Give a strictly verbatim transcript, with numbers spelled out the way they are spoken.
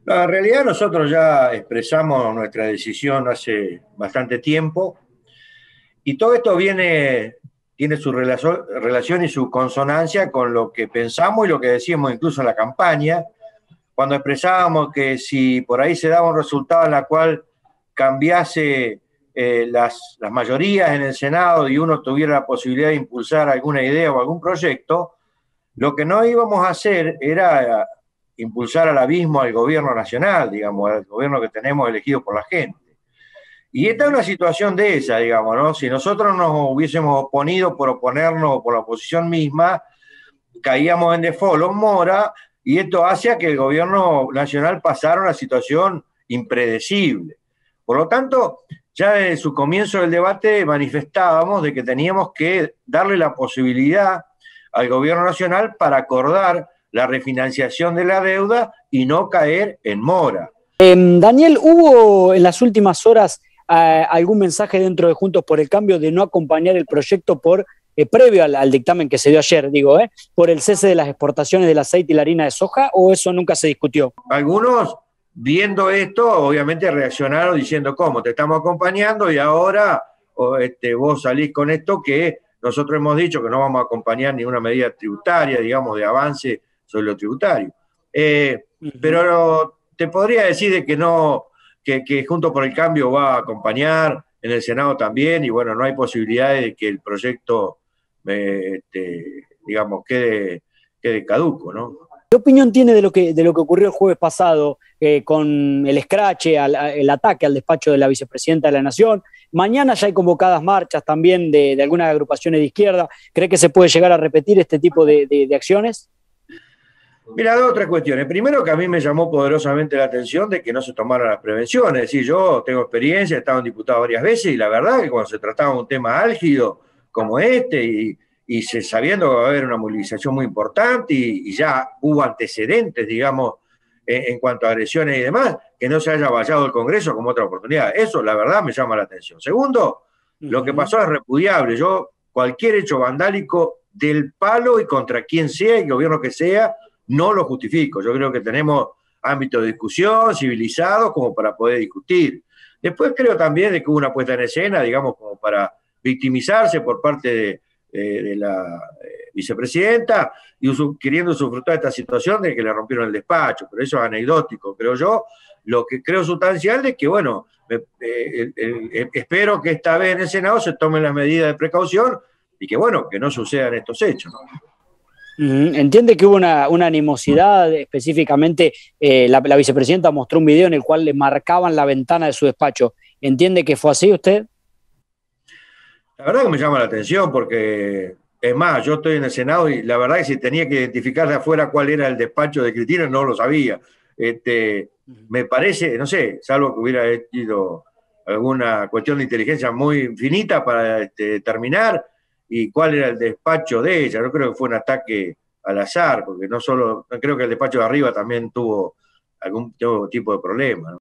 No, en realidad nosotros ya expresamos nuestra decisión hace bastante tiempo y todo esto viene, tiene su relación, relación y su consonancia con lo que pensamos y lo que decíamos incluso en la campaña, cuando expresábamos que si por ahí se daba un resultado en la cual cambiase eh, las, las mayorías en el Senado y uno tuviera la posibilidad de impulsar alguna idea o algún proyecto, lo que no íbamos a hacer era impulsar al abismo al gobierno nacional, digamos, al gobierno que tenemos elegido por la gente. Y esta es una situación de esa, digamos, ¿no? Si nosotros nos hubiésemos oponido por oponernos por la oposición misma, caíamos en default Mora, y esto hace que el gobierno nacional pasara a una situación impredecible. Por lo tanto, ya desde su comienzo del debate manifestábamos de que teníamos que darle la posibilidad al gobierno nacional para acordar la refinanciación de la deuda y no caer en mora. Eh, Daniel, ¿hubo en las últimas horas eh, algún mensaje dentro de Juntos por el Cambio de no acompañar el proyecto por eh, previo al, al dictamen que se dio ayer, digo, eh, por el cese de las exportaciones del aceite y la harina de soja, o eso nunca se discutió? Algunos, viendo esto, obviamente reaccionaron diciendo, ¿cómo? Te estamos acompañando y ahora o, este, vos salís con esto que nosotros hemos dicho que no vamos a acompañar ninguna medida tributaria, digamos, de avance sobre lo tributario. Eh, uh-huh. Pero te podría decir de que no, que, que Juntos por el Cambio va a acompañar en el Senado también, y bueno, no hay posibilidades de que el proyecto, eh, este, digamos, quede, quede caduco, ¿no? ¿Qué opinión tiene de lo que, de lo que ocurrió el jueves pasado eh, con el escrache, al, el ataque al despacho de la vicepresidenta de la Nación? Mañana ya hay convocadas marchas también de, de algunas agrupaciones de izquierda. ¿Cree que se puede llegar a repetir este tipo de, de, de acciones? Mira, dos otras cuestiones. Primero, que a mí me llamó poderosamente la atención de que no se tomaran las prevenciones. Es decir, yo tengo experiencia, he estado en diputado varias veces y la verdad que cuando se trataba de un tema álgido como este y, y se, sabiendo que va a haber una movilización muy importante y, y ya hubo antecedentes, digamos, en, en cuanto a agresiones y demás, que no se haya vallado el Congreso como otra oportunidad. Eso, la verdad, me llama la atención. Segundo, uh-huh. Lo que pasó es repudiable. Yo, cualquier hecho vandálico del palo y contra quien sea, el gobierno que sea, no lo justifico. Yo creo que tenemos ámbitos de discusión civilizados como para poder discutir. Después creo también de que hubo una puesta en escena, digamos, como para victimizarse por parte de, eh, de la eh, vicepresidenta y usu, queriendo usufructar esta situación de que le rompieron el despacho, pero eso es anecdótico, creo yo. Lo que creo sustancial es que, bueno, eh, eh, eh, espero que esta vez en el Senado se tomen las medidas de precaución y que, bueno, que no sucedan estos hechos, ¿no? Entiende que hubo una, una animosidad, específicamente eh, la, la vicepresidenta mostró un video en el cual le marcaban la ventana de su despacho. ¿Entiende que fue así usted? La verdad que me llama la atención porque, es más, yo estoy en el Senado y la verdad que si tenía que identificar de afuera cuál era el despacho de Cristina, no lo sabía. Este, me parece, no sé, salvo que hubiera sido alguna cuestión de inteligencia muy infinita para este, determinar y cuál era el despacho de ella. Yo creo que fue un ataque al azar, porque no solo, creo que el despacho de arriba también tuvo algún tipo de problema, ¿no?